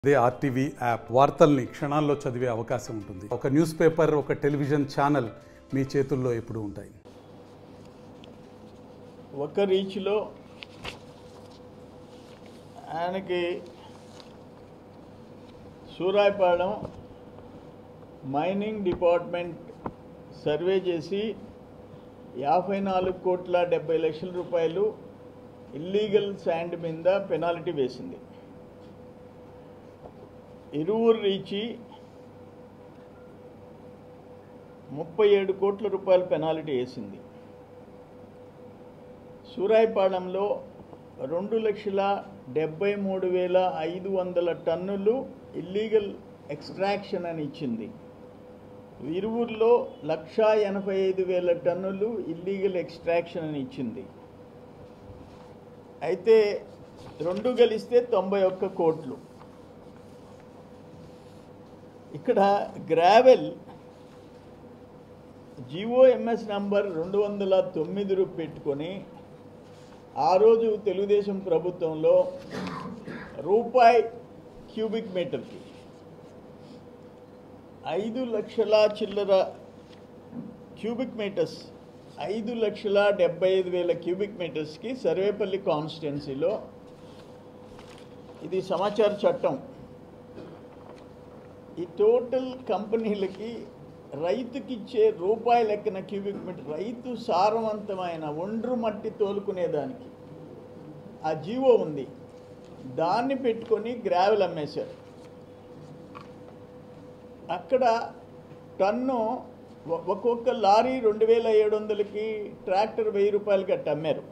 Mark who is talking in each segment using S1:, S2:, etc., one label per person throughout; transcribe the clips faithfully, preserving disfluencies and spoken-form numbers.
S1: అదే RTV app వార్తల్ని క్షణాల్లో చదివే అవకాశం ఉంటుంది. ఒక న్యూస్ పేపర్, ఒక టెలివిజన్ ఛానల్ మీ చేతుల్లో ఎప్పుడూ ఉంటాయి.
S2: ఒక రీచ్లో ఆయనకి సూరాయపాలెం మైనింగ్ డిపార్ట్మెంట్ సర్వే చేసి యాభై నాలుగు కోట్ల డెబ్బై లక్షల రూపాయలు ఇల్లీగల్ శాండ్ మీద పెనాల్టీ వేసింది. ఇరువురు రీచి ముప్పై ఏడు కోట్ల రూపాయల పెనాల్టీ వేసింది. సూరాయపాలెంలో రెండు లక్షల డెబ్బై మూడు వేల ఐదు వందల టన్నులు ఇల్లీగల్ ఎక్స్ట్రాక్షన్ అని ఇచ్చింది. ఇరువురులో లక్ష ఎనభై ఐదు వేల టన్నులు ఇల్లీగల్ ఎక్స్ట్రాక్షన్ అని ఇచ్చింది. అయితే రెండు కలిస్తే తొంభై ఒక్క కోట్లు. ఇక్కడ గ్రావెల్ జిఓఎంఎస్ నంబర్ రెండు వందల తొమ్మిది రూ పెట్టుకొని ఆ రోజు తెలుగుదేశం ప్రభుత్వంలో రూపాయి క్యూబిక్ మీటర్కి ఐదు లక్షల చిల్లర క్యూబిక్ మీటర్స్ ఐదు లక్షల డెబ్బై ఐదు వేల క్యూబిక్ మీటర్స్కి సర్వేపల్లి కాన్స్టిట్యున్సీలో ఇది సమాచార చట్టం. ఈ టోటల్ కంపెనీలకి రైతుకి ఇచ్చే రూపాయి లెక్కన క్యూబిక్ మీటర్ రైతు సారవంతమైన ఒండ్రు మట్టి తోలుకునేదానికి ఆ జీవో ఉంది. దాన్ని పెట్టుకొని గ్రావెల్ అమ్మేశారు. అక్కడ టన్ను ఒక్కొక్క లారీ రెండు వేల ఏడు వందలకి ట్రాక్టర్ వెయ్యి రూపాయలకి అట్ట అమ్మారు.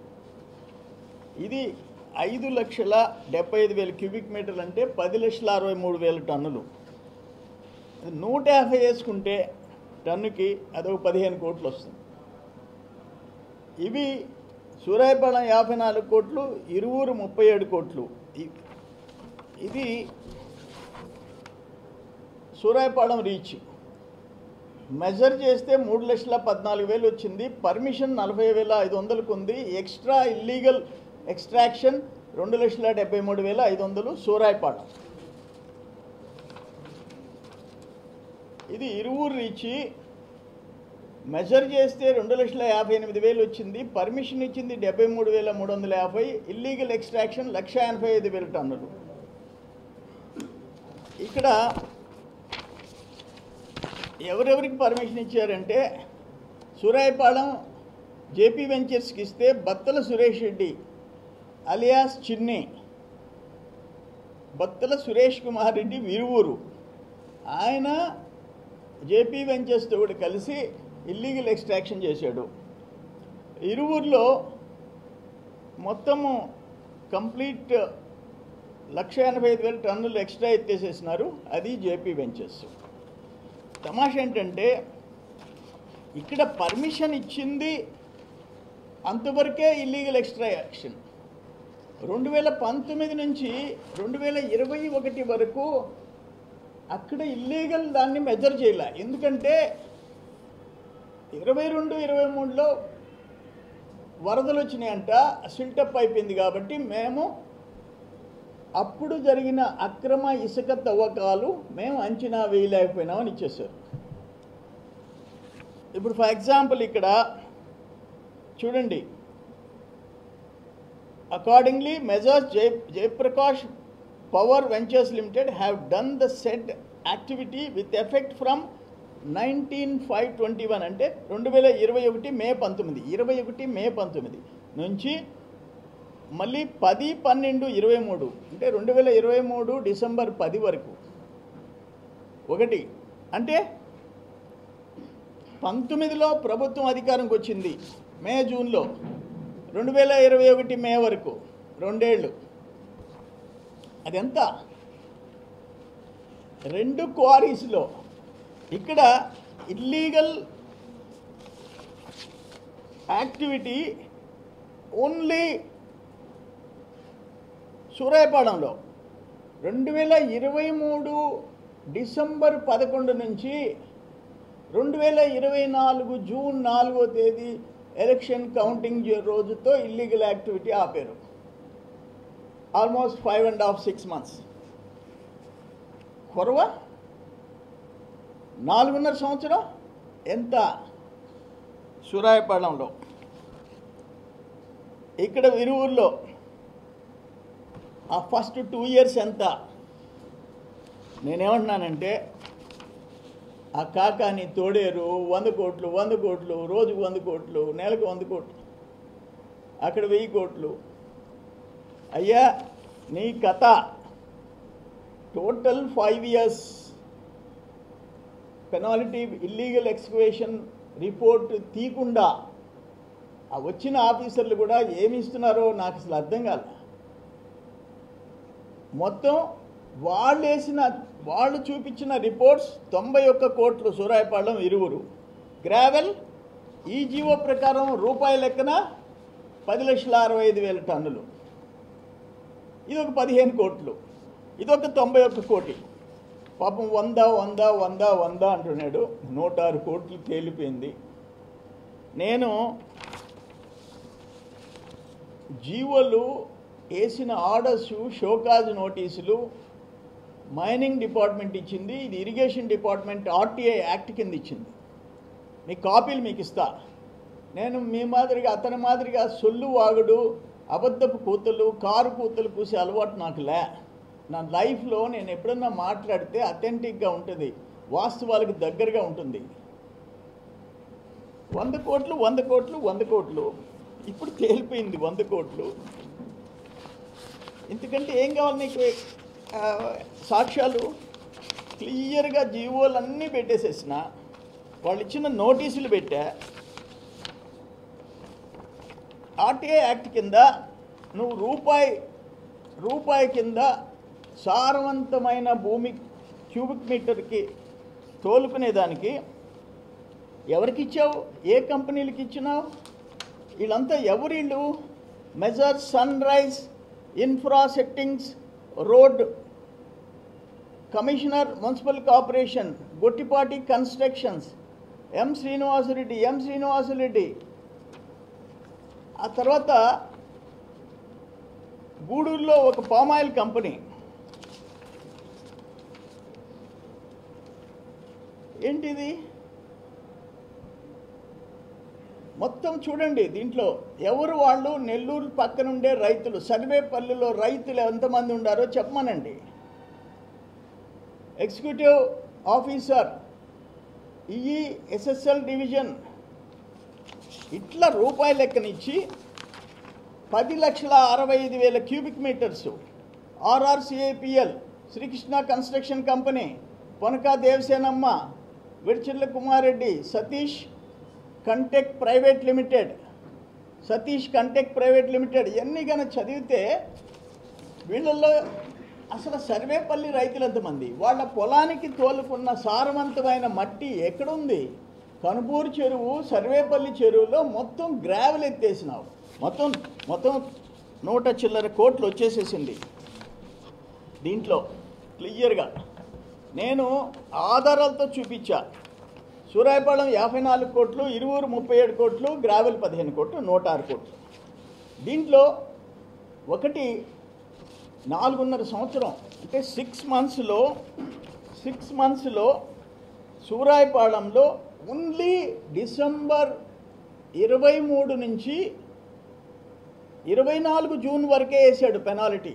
S2: ఇది ఐదు లక్షల డెబ్బై ఐదు వేల క్యూబిక్ మీటర్లు అంటే పది లక్షల అరవై మూడు వేల టన్నులు. నూట యాభై వేసుకుంటే టన్నుకి అదొక పదిహేను కోట్లు వస్తుంది. ఇవి సూరాయపాలెం యాభై నాలుగు కోట్లు, ఇరువురు ముప్పై ఏడు కోట్లు. ఇది సూరాయపాలెం రీచ్ మెజర్ చేస్తే మూడు లక్షల పద్నాలుగు వేలు వచ్చింది. పర్మిషన్ నలభై వేల ఐదు వందలకు ఉంది. ఎక్స్ట్రా ఇల్లీగల్ ఎక్స్ట్రాక్షన్ రెండు లక్షల డెబ్బై మూడు వేల ఐదు వందలు సూరాయపాలెం. ఇది ఇరువురు రీచి మెజర్ చేస్తే రెండు లక్షల యాభై ఎనిమిది వేలు వచ్చింది. పర్మిషన్ ఇచ్చింది డెబ్బై మూడు వేల మూడు వందల యాభై. ఇల్లీగల్ ఎక్స్ట్రాక్షన్ లక్ష ఎనభై ఐదు వేల టన్నులు. ఇక్కడ ఎవరెవరికి పర్మిషన్ ఇచ్చారంటే సూరాయపాలెం జేపీ వెంచర్స్కి ఇస్తే బత్తల సురేష్ రెడ్డి అలియాస్ చిన్ని, బత్తల సురేష్ కుమార్ రెడ్డి విరువురు, ఆయన జేపీ వెంచర్స్తో కూడా కలిసి ఇల్లీగల్ ఎక్స్ట్రాక్షన్ చేశాడు. ఇరువురిలో మొత్తము కంప్లీట్ లక్ష ఎనభై ఐదు వేల టన్నులు ఎక్స్ట్రా ఎత్తేసేసినారు. అది జేపీ వెంచర్స్. తమాషా ఏంటంటే ఇక్కడ పర్మిషన్ ఇచ్చింది అంతవరకే ఇల్లీగల్ ఎక్స్ట్రాక్షన్. రెండు వేల పంతొమ్మిది నుంచి రెండు వేల ఇరవై ఒకటి వరకు అక్కడ ఇల్లీగల్ దాన్ని మెజర్ చేయాల. ఎందుకంటే ఇరవై రెండు ఇరవై మూడులో వరదలు వచ్చినాయంట, సిల్టప్ అయిపోయింది. కాబట్టి మేము అప్పుడు జరిగిన అక్రమ ఇసుక తవ్వకాలు మేము అంచనా వేయలేకపోయినామని ఇచ్చేసారు. ఇప్పుడు ఫర్ ఎగ్జాంపుల్ ఇక్కడ చూడండి, accordingly measures Jaya Jayaprakash power ventures limited have done the said activity with effect from nineteen five twenty one అంటే రెండు వేల ఇరవై ఒకటి మే పంతొమ్మిది ఇరవై ఒకటి మే పంతొమ్మిది నుంచి మళ్ళీ పది పన్నెండు ఇరవై మూడు అంటే రెండు వేల ఇరవై మూడు డిసెంబర్ పది వరకు. ఒకటి అంటే పంతొమ్మిదిలో ప్రభుత్వం అధికారంకి వచ్చింది మే జూన్లో, రెండు వేల ఇరవై ఒకటి మే వరకు రెండేళ్ళు. అదెంత? రెండు క్వారీస్లో ఇక్కడ ఇల్లీగల్ యాక్టివిటీ ఓన్లీ సూరాయపాలెంలో రెండు వేల ఇరవై మూడు డిసెంబర్ పదకొండు నుంచి రెండు వేల ఇరవై నాలుగు జూన్ నాలుగో తేదీ ఎలక్షన్ కౌంటింగ్ రోజుతో ఇల్లీగల్ యాక్టివిటీ ఆపారు. Almost five and half six months. కొరవ నాలుగున్నర సంవత్సరం ఎంత సూరాయపాలెంలో, ఇక్కడ విరువుల్లో ఆ ఫస్ట్ టూ ఇయర్స్ ఎంత? నేనేమంటున్నానంటే ఆ కాకాని తోడేరు వంద కోట్లు వంద కోట్లు రోజుకు వంద కోట్లు నెలకు వంద కోట్లు అక్కడ వెయ్యి కోట్లు. అయ్యా నీ కథ total five years penalty illegal excavation report తీయకుండా ఆ వచ్చిన ఆఫీసర్లు కూడా ఏమి ఇస్తున్నారో నాకు అసలు అర్థం కాలే. మొత్తం వాళ్ళు వేసిన వాళ్ళు చూపించిన రిపోర్ట్స్ తొంభై ఒక్క కోట్లు సూరాయపాలెం ఇరువురు. గ్రావెల్ ఈ జీవో ప్రకారం రూపాయి లెక్కన పది లక్షల అరవై ఐదు వేల టన్నులు, ఇదొక పదిహేను కోట్లు, ఇదొక తొంభై ఒక్క కోటి. పాపం వంద వంద వంద వంద అంటున్నాడు. నూట ఆరు కోట్లు తేలిపోయింది. నేను జీవోలు వేసిన ఆర్డర్స్ షోకాజ్ నోటీసులు మైనింగ్ డిపార్ట్మెంట్ ఇచ్చింది, ఇది ఇరిగేషన్ డిపార్ట్మెంట్ ఆర్టీఐ యాక్ట్ కింద ఇచ్చింది. మీ కాపీలు మీకు ఇస్తా. నేను మీ మాదిరిగా అతని మాదిరిగా సొల్లు వాగుడు అబద్ధపు కూతలు కారు కూతలు కూసే అలవాటు నాకు లే. నా లైఫ్లో నేను ఎప్పుడన్నా మాట్లాడితే అథెంటిక్గా ఉంటుంది, వాస్తవాలకు దగ్గరగా ఉంటుంది. వంద కోట్లు వంద కోట్లు వంద కోట్లు ఇప్పుడు తేలిపోయింది వంద కోట్లు. ఎందుకంటే ఏం కావాలి నీకు? సాక్ష్యాలు క్లియర్గా జీవోలన్నీ పెట్టేసేసిన, వాళ్ళు ఇచ్చిన నోటీసులు పెట్టా. ఆర్టీఐ యాక్ట్ కింద నువ్వు రూపాయి రూపాయి కింద సారవంతమైన భూమి క్యూబిక్ మీటర్కి తోలుకునేదానికి ఎవరికి ఇచ్చావు? ఏ కంపెనీలకి ఇచ్చినావు? వీళ్ళంతా ఎవరిళ్ళు? మెజర్ Sunrise infra settings road commissioner municipal corporation Gottipati constructions M Srinivasa Reddy M Srinivasa Reddy ఆ తర్వాత గూడూరులో ఒక పామాయిల్ కంపెనీ. ఏంటిది మొత్తం చూడండి. దీంట్లో ఎవరు వాళ్ళు? నెల్లూరు పక్కనుండే రైతులు, సర్వేపల్లిలో రైతులు ఎంతమంది ఉండారో చెప్పమనండి. ఎగ్జిక్యూటివ్ ఆఫీసర్ ఈ ఎస్ఎస్ఎల్ డివిజన్ ఇట్లా రూపాయి లెక్కనిచ్చి పది లక్షల అరవై ఐదు వేల cubic metres RRCAPL Srikrishna construction company Ponaka Devasenamma Vidchirla Kumareddy Satish Contech private limited Satish Contech private limited ఇవన్నీ కనుక చదివితే వీళ్ళల్లో అసలు సర్వేపల్లి రైతులు ఎంతమంది? వాళ్ళ పొలానికి తోలుకున్న సారవంతమైన మట్టి ఎక్కడుంది? కనుపూరు చెరువు సర్వేపల్లి చెరువులో మొత్తం గ్రావెల్ ఎత్తేసినావు. మొత్తం మొత్తం నూట చిల్లర కోట్లు వచ్చేసేసింది దీంట్లో క్లియర్గా. నేను ఆధారాలతో చూపించా. సూరాయపాలెం యాభై నాలుగు కోట్లు, ఇరువురు ముప్పై ఏడు కోట్లు, గ్రావెల్ పదిహేను కోట్లు, నూట ఆరు కోట్లు. దీంట్లో ఒకటి నాలుగున్నర సంవత్సరం అంటే సిక్స్ మంత్స్లో సిక్స్ మంత్స్లో సూరాయపాలెంలో ఓన్లీ డిసెంబర్ ఇరవై మూడు నుంచి ఇరవై నాలుగు జూన్ వరకే వేసాడు పెనాల్టీ.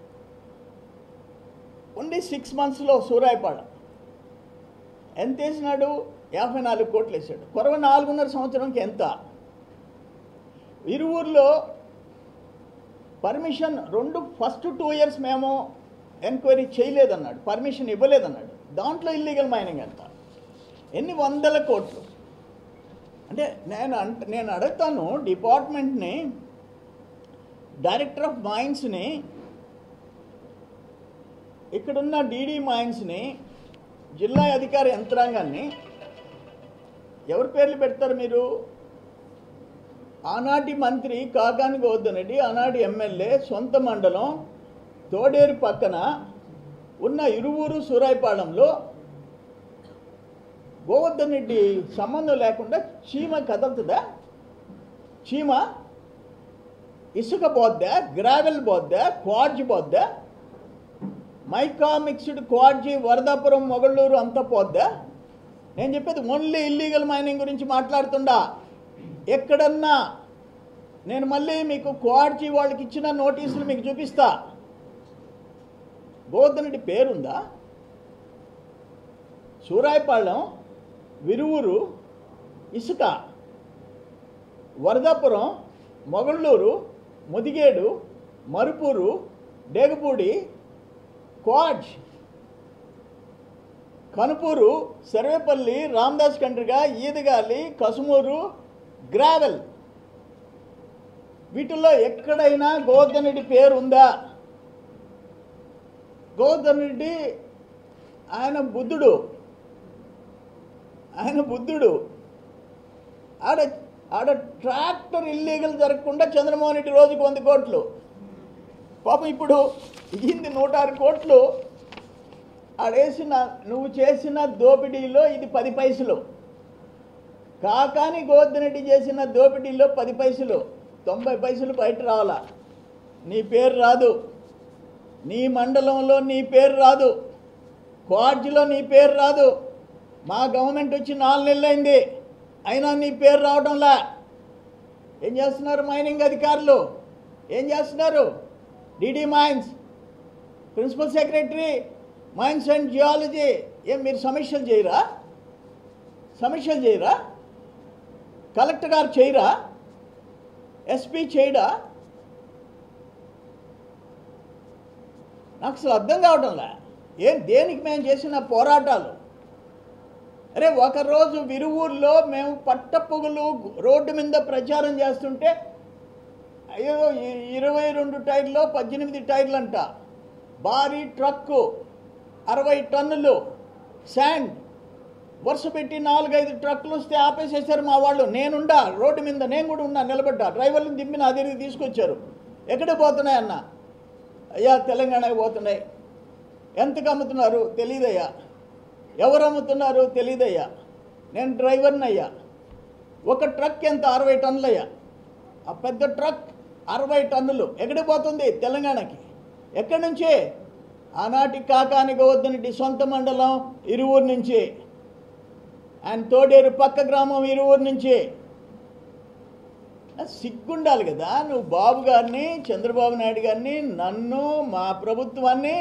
S2: ఓన్లీ సిక్స్ మంత్స్లో సూరాయపాలెం ఎంత వేసినాడు? యాభై నాలుగు కోట్లు వేసాడు. కొరవ నాలుగున్నర సంవత్సరంకి ఎంత? ఇరువురులో పర్మిషన్ రెండు ఫస్ట్ టూ ఇయర్స్ మేము ఎంక్వైరీ చేయలేదన్నాడు, పర్మిషన్ ఇవ్వలేదన్నాడు. దాంట్లో ఇల్లీగల్ మైనింగ్ ఎంత? ఎన్ని వందల కోట్లు. అంటే నేను అంట నేను అడుగుతాను డిపార్ట్మెంట్ని, డైరెక్టర్ ఆఫ్ మైన్స్ని, ఇక్కడున్న డీడీ మైన్స్ని, జిల్లా అధికార యంత్రాంగాన్ని ఎవరి పేర్లు పెడతారు మీరు? ఆనాటి మంత్రి కాకాని గోవర్ధన్ రెడ్డి, ఆనాటి ఎమ్మెల్యే, సొంత మండలం తోడేరు పక్కన ఉన్న ఇరువురు సూరాయపాలెంలో గోవర్ధన్ రెడ్డి సంబంధం లేకుండా చీమ కదలుతుందా? చీమ ఇసుక పోద్దా? గ్రావెల్ పోద్దా? క్వార్జ్ పోద్దా? Mica mixed quartz Varadapuram Mogalluru అంతా పోద్దా? నేను చెప్పేది ఓన్లీ ఇల్లీగల్ మైనింగ్ గురించి మాట్లాడుతుండా. ఎక్కడన్నా నేను మళ్ళీ మీకు క్వాడ్జీ వాళ్ళకి ఇచ్చిన నోటీసులు మీకు చూపిస్తా. గోవర్ధన్ పేరుందా? సూరాయపాళెం, విరువురు, ఇసుక, వరదాపురం, మొగళ్ళూరు, ముదిగేడు, మరుపూరు, డేగపూడి, క్వాడ్జ్, కనుపూరు, సర్వేపల్లి, రామదాస్ కండ్రిగా, ఈదగాలి, కసుమూరు, గ్రావెల్. వీటిల్లో ఎక్కడైనా గోవర్ధన్ రెడ్డి పేరు ఉందా? గోవర్ధన్ రెడ్డి ఆయన బుద్ధుడు, ఆయన బుద్ధుడు. ఆడ ఆడ ట్రాక్టర్ ఇల్లీగల్ జరగకుండా చంద్రమోహన్ రెడ్డి రోజుకు వంద కోట్లు, పాపం ఇప్పుడు ఇయ్యింది నూట ఆరు కోట్లు. ఆడేసిన నువ్వు చేసిన దోపిడీలో ఇది పది పైసలు. కాకాని గోవర్ధన్ రెడ్డి చేసిన దోపిడీలో పది పైసలు, తొంభై పైసలు బయట రావాలా. నీ పేరు రాదు, నీ మండలంలో నీ పేరు రాదు, క్వాడ్జ్లో నీ పేరు రాదు. మా గవర్నమెంట్ వచ్చి నాలుగు నెలలు అయింది, అయినా నీ పేరు రావడంలా. ఏం చేస్తున్నారు మైనింగ్ అధికారులు? ఏం చేస్తున్నారు? DD mines, principal secretary mines and geology, ఏం మీరు సమీక్షలు చేయరా? సమీక్షలు చేయరా? కలెక్టర్ గారు చేయరా? ఎస్పీ చేయడా? నాకు అసలు అర్థం కావడంలా. ఏం దేనికి మేము చేసిన పోరాటాలు? అరే ఒకరోజు విరువూరులో మేము పట్టపొగులు రోడ్డు మీద ప్రచారం చేస్తుంటే అయ్యో ఇరవై రెండు టైర్లో పద్దెనిమిది టైర్లు అంట, భారీ ట్రక్కు అరవై టన్నులు శాండ్ వరుస పెట్టి నాలుగైదు ట్రక్కులు వస్తే ఆపేసేసారు మా వాళ్ళు. నేనుండా రోడ్డు మీద, నేను కూడా ఉన్నా, నిలబడ్డా. డ్రైవర్లను దింపిన అదిరిగి తీసుకొచ్చారు. ఎక్కడికి పోతున్నాయి అన్న? అయ్యా తెలంగాణకి పోతున్నాయి. ఎంతకు అమ్ముతున్నారు తెలీదయ్యా, ఎవరు అమ్ముతున్నారు తెలీదయ్యా, నేను డ్రైవర్ని అయ్యా. ఒక ట్రక్ ఎంత? అరవై టన్నులు అయ్యా. ఆ పెద్ద ట్రక్ అరవై టన్నులు ఎక్కడికి పోతుంది? తెలంగాణకి. ఎక్కడి నుంచి? ఆనాటి కాకాని గోవర్ధన్ రెడ్డి సొంత మండలం ఇరువూరు నుంచి, ఆయన తోడేరు పక్క గ్రామం ఇరువూరు నుంచి. సిగ్గుండాలి కదా నువ్వు బాబు గారిని, చంద్రబాబు నాయుడు గారిని, నన్ను, మా ప్రభుత్వాన్ని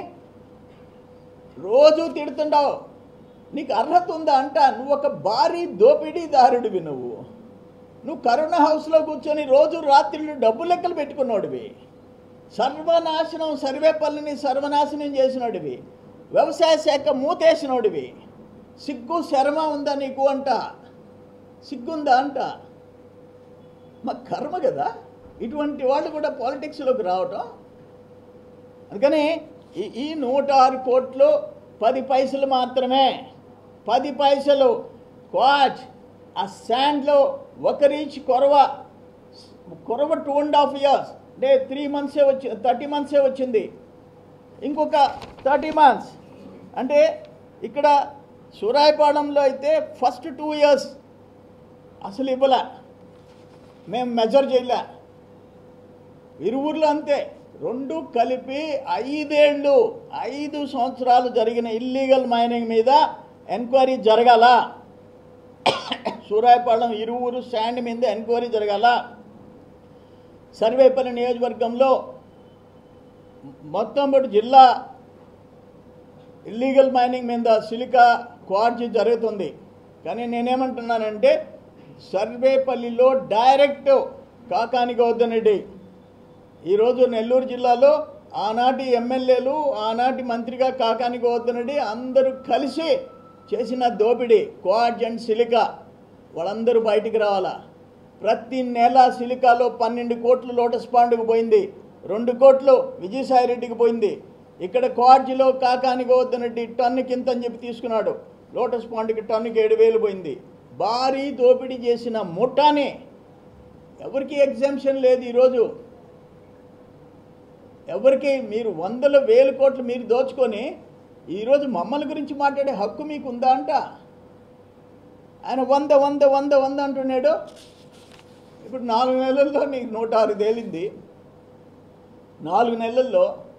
S2: రోజు తిడుతుంటావు. నీకు అర్హత ఉందా అంట? నువ్వు ఒక భారీ దోపిడీదారుడివి. నువ్వు నువ్వు కరోనా హౌస్లో కూర్చొని రోజు రాత్రులు డబ్బు లెక్కలు పెట్టుకున్నాడువి. సర్వనాశనం, సర్వేపల్లిని సర్వనాశనం చేసినోడివి. వ్యవసాయ శాఖ మూతేసినోడివి. సిగ్గు శరమ ఉందా నీకు అంట? సిగ్గుందా అంట? మా కర్మ కదా ఇటువంటి వాళ్ళు కూడా పాలిటిక్స్లోకి రావటం. అందుకని ఈ ఈ నూట ఆరు కోట్లు పది పైసలు మాత్రమే. పది పైసలు క్వాడ్జ్. ఆ శాండ్లో ఒక రీచ్ కొరవ కొరవ టూ అండ్ హాఫ్ ఇయర్స్ అంటే త్రీ మంత్సే వచ్చి థర్టీ మంత్సే వచ్చింది. ఇంకొక థర్టీ మంత్స్ అంటే ఇక్కడ సూరాయపాళెంలో అయితే ఫస్ట్ టూ ఇయర్స్ అసలు ఇవ్వలే, మేము మెజర్ చేయలే. ఇరువురులో అంతే. రెండు కలిపి ఐదేళ్ళు ఐదు సంవత్సరాలు జరిగిన ఇల్లీగల్ మైనింగ్ మీద ఎంక్వైరీ జరగాల. సూరాయపాళెం ఇరువురు శాండ్ మీద ఎంక్వైరీ జరగాల. సర్వేపల్లి నియోజకవర్గంలో మొత్తం పాటు జిల్లా ఇల్లీగల్ మైనింగ్ మీద సిలికా క్వాడ్జీ జరుగుతుంది. కానీ నేనేమంటున్నానంటే సర్వేపల్లిలో డైరెక్ట్ కాకాని గోవర్ధన్ రెడ్డి ఈరోజు నెల్లూరు జిల్లాలో ఆనాటి ఎమ్మెల్యేలు, ఆనాటి మంత్రిగా కాకాని గోవర్ధన్ రెడ్డి అందరూ కలిసి చేసిన దోపిడీ క్వాడ్జ్ అండ్ సిలికా, వాళ్ళందరూ బయటికి రావాలా. ప్రతి నెల సిలికాలో పన్నెండు కోట్లు లోటస్ పాండ్కు పోయింది, రెండు కోట్లు విజయసాయిరెడ్డికి పోయింది. ఇక్కడ క్వాడ్జ్లో కాకాని గోవర్ధన్ రెడ్డి టన్ను కింత అని చెప్పి తీసుకున్నాడు. లోటస్ పాండ్కి టన్నుకి ఏడు వేలు పోయింది. భారీ దోపిడీ చేసిన ముఠానే. ఎవరికి ఎగ్జామ్షన్ లేదు ఈరోజు. ఎవరికి మీరు వందల వేల కోట్లు మీరు దోచుకొని ఈరోజు మమ్మల్ని గురించి మాట్లాడే హక్కు మీకు ఉందా అంట? ఆయన వంద వంద వంద వంద అంటున్నాడు. ఇప్పుడు నాలుగు నెలల్లో నీకు నూట ఆరు తేలింది. నాలుగు నెలల్లో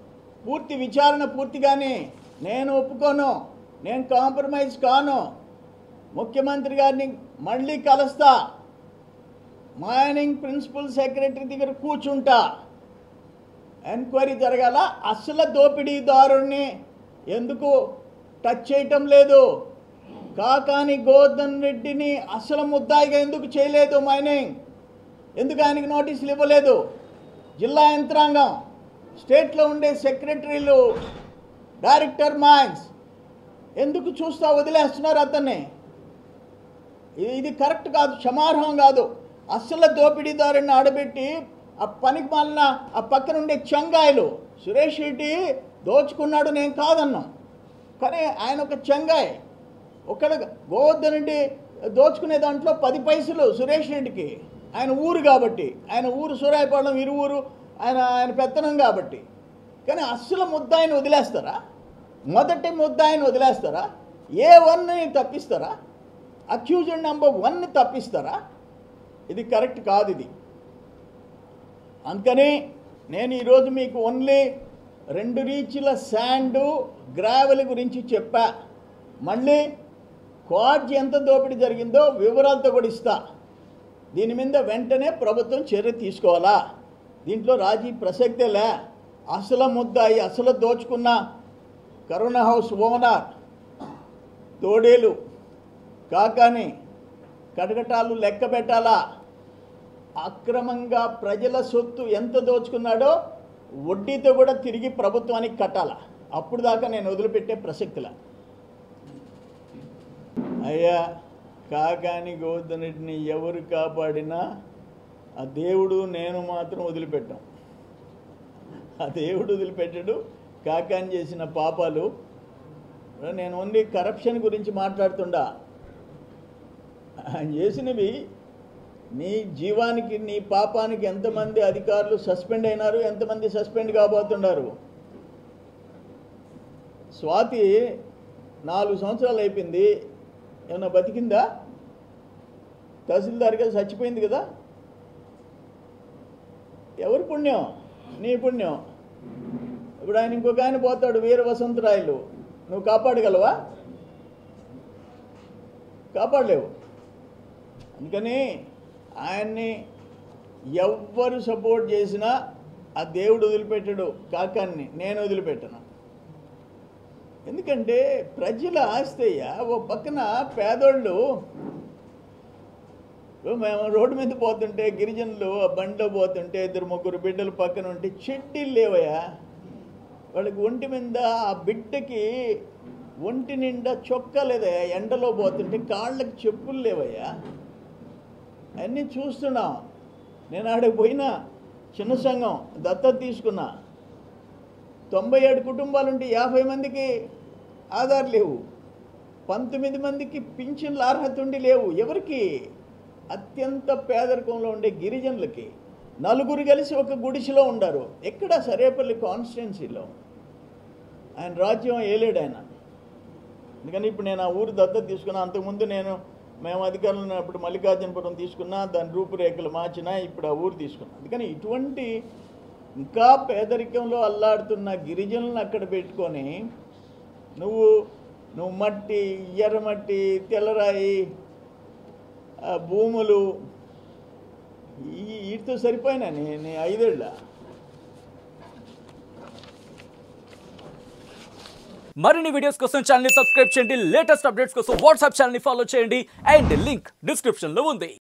S2: పూర్తి విచారణ పూర్తిగానే నేను ఒప్పుకోను, నేను కాంప్రమైజ్ కాను, ముఖ్యమంత్రి గారిని మళ్ళీ కలుస్తా, మైనింగ్ ప్రిన్సిపల్ సెక్రటరీ దగ్గర కూర్చుంటా, ఎంక్వైరీ జరగాల, అసలు దోపిడీదారుణ్ణి ఎందుకు టచ్ చేయటం లేదు, కాకాని గోవర్ధన్ రెడ్డిని అసలు ముద్దాయిగా ఎందుకు చేయలేదు మైనింగ్, ఎందుకు ఆయనకి నోటీసులు ఇవ్వలేదు, జిల్లా యంత్రాంగం, స్టేట్లో ఉండే సెక్రటరీలు, డైరెక్టర్ మైన్స్ ఎందుకు చూస్తా వదిలేస్తున్నారు అతన్ని? ఇది కరెక్ట్ కాదు, క్షమార్హం కాదు. అసలు దోపిడీదారుని ఆడబెట్టి ఆ పనికి మాలిన ఆ పక్కన ఉండే చెంగాయలు, సురేష్ రెడ్డి దోచుకున్నాడు నేను కాదన్నాం, కానీ ఆయన ఒక చెంగాయ్, ఒక్కడ గోవర్ధన్ రెడ్డి దోచుకునే దాంట్లో పది పైసలు సురేష్ రెడ్డికి, ఆయన ఊరు కాబట్టి, ఆయన ఊరు సూరాయపాలెం ఇరువురు, ఆయన ఆయన పెత్తనం కాబట్టి. కానీ అస్సలు ముద్దాయిని వదిలేస్తారా? మొదటి ముద్దాయిని వదిలేస్తారా? ఏ వన్ని తప్పిస్తారా? అక్యూజ్డ్ నెంబర్ వన్ని తప్పిస్తారా? ఇది కరెక్ట్ కాదు. ఇది అందుకని నేను ఈరోజు మీకు ఓన్లీ రెండు రీచ్ల శాండు గ్రావెల్ గురించి చెప్పా. మళ్ళీ క్వాడ్జ్ ఎంత దోపిడీ జరిగిందో వివరాలతో కూడా ఇస్తా. దీని మీద వెంటనే ప్రభుత్వం చర్య తీసుకోవాలా, దీంట్లో రాజీ ప్రసక్తే లే. అసలు ముద్దాయి, అసలు దోచుకున్న కరోనా హౌస్ ఓనర్ తోడేలు కాకాని కటకటాలు లెక్క పెట్టాలా. అక్రమంగా ప్రజల సొత్తు ఎంత దోచుకున్నాడో వడ్డీతో కూడా తిరిగి ప్రభుత్వానికి కట్టాలా. అప్పుడు దాకా నేను వదిలిపెట్టే ప్రసక్తిలా. అయ్యా, కాకాని గోవర్ధన్ రెడ్డిని ఎవరు కాపాడినా ఆ దేవుడు నేను మాత్రం వదిలిపెట్టాం. ఆ దేవుడు వదిలిపెట్టాడు. కాకాని చేసిన పాపాలు, నేను ఓన్లీ కరప్షన్ గురించి మాట్లాడుతుండా. ఆయన చేసినవి నీ జీవానికి, నీ పాపానికి ఎంతమంది అధికారులు సస్పెండ్ అయినారు, ఎంతమంది సస్పెండ్ కాబోతున్నారు. స్వాతి నాలుగు సంవత్సరాలు అయిపోయింది, ఏమన్నా బతికిందా? తహసీల్దార్గా చచ్చిపోయింది కదా. ఎవరి పుణ్యం? నీ పుణ్యం. ఇప్పుడు ఆయన ఇంకొక ఆయన పోతాడు, వీర వసంతరాయలు, నువ్వు కాపాడగలవా? కాపాడలేవు. అందుకని ఆయన్ని ఎవ్వరు సపోర్ట్ చేసినా ఆ దేవుడు వదిలిపెట్టాడు. కాకాన్ని నేను వదిలిపెట్టను. ఎందుకంటే ప్రజల ఆస్తయ్య. ఓ పక్కన పేదోళ్ళు, మేము రోడ్డు మీద పోతుంటే గిరిజనులు ఆ బండిలో పోతుంటే ఇద్దరు ముగ్గురు బిడ్డలు పక్కన ఉంటే చెడ్డీలు లేవయ్యా. వాళ్ళకి ఒంటి మీద ఆ బిడ్డకి ఒంటి నిండా చొక్కా లేదయ్యా. ఎండలో పోతుంటే కాళ్ళకి చెప్పులు లేవయ్యా. అన్నీ చూస్తున్నాం. నేను ఆడికి పోయినా, చిన్న సంఘం దత్తత తీసుకున్నా. తొంభై ఏడు కుటుంబాలుంటే యాభై మందికి ఆధార్ లేవు, పంతొమ్మిది మందికి పింఛన్ల అర్హత ఉండి లేవు. ఎవరికి? అత్యంత పేదరికంలో ఉండే గిరిజనులకి. నలుగురు కలిసి ఒక గుడిసెలో ఉండారు. ఎక్కడ? సరేపల్లి కాన్స్టిట్యున్సీలో. ఆయన రాజ్యం ఏలేడు ఆయన. అందుకని ఇప్పుడు నేను ఆ ఊరు దత్తత తీసుకున్నా. అంతకుముందు నేను మేము అధికారులు ఉన్నప్పుడు మల్లికార్జునపురం తీసుకున్నా, దాని రూపురేఖలు మార్చినా, ఇప్పుడు ఆ ఊరు తీసుకున్నా. అందుకని ఇటువంటి ఇంకా పేదరికంలో అల్లాడుతున్న గిరిజనులను అక్కడ పెట్టుకొని నువ్వు నువ్వు మట్టి, ఎర్రమట్టి, తెల్లరాయి, భూములు, ఈ వీటితో సరిపోయినా నేను ఐదేళ్ళ.
S3: మరిన్ని వీడియోస్ కోసం ఛానల్ ని సబ్స్క్రైబ్ చేయండి. లేటెస్ట్ అప్డేట్స్ కోసం వాట్సాప్ ఛానల్ ని ఫాలో చేయండి. అండ్ లింక్ డిస్క్రిప్షన్ లో ఉంది.